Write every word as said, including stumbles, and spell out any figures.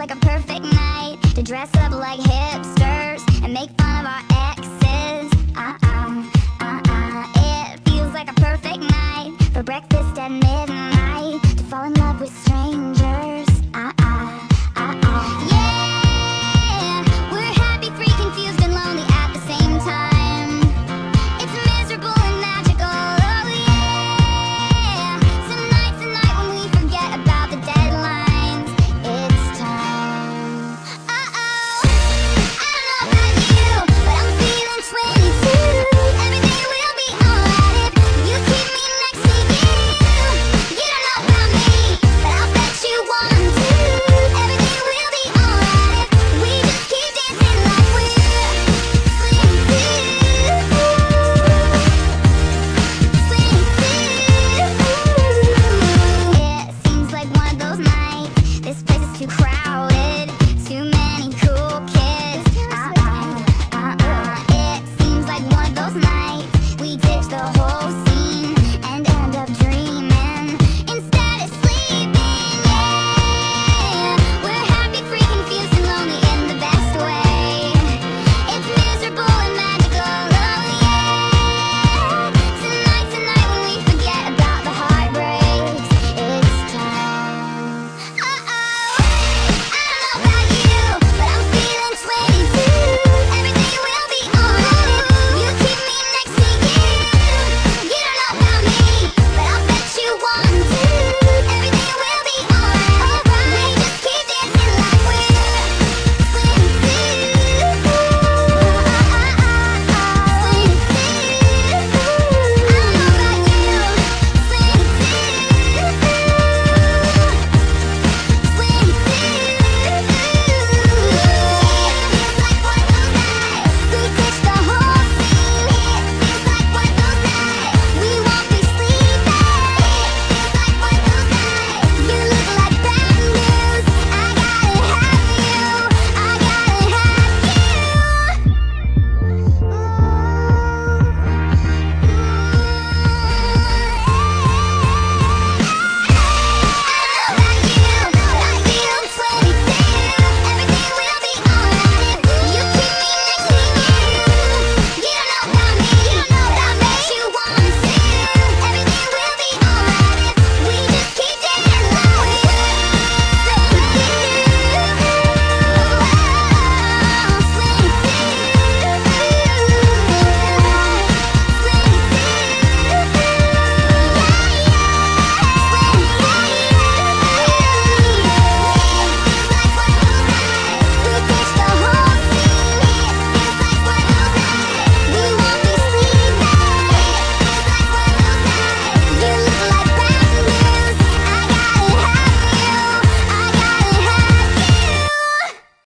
like a perfect night to dress up like hipsters and make fun of our exes. Uh-uh, uh-uh. It feels like a perfect night for breakfast at midnight to fall in love with strangers. Uh-uh, uh-uh. Yeah, we're happy, free, confused, and lonely at the same time. It's miserable and magical, oh yeah. Tonight's the night when we forget about the deadlines. It's time. Uh-oh, I don't know about you, but I'm feeling twenty-two. Every day will be alright if you keep me next to you. You don't know about me, but I'll bet you want to. Every day will be alright if we just keep dancing like we're twenty-two. It seems like one of those nights. This place is too crowded.